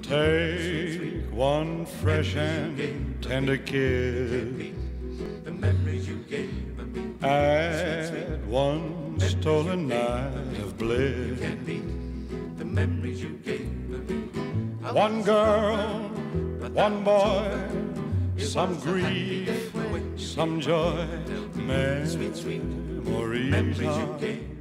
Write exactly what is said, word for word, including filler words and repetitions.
Take one fresh and tender kiss. Add one stolen night of bliss. One girl, one boy, some grief, some joy, memories are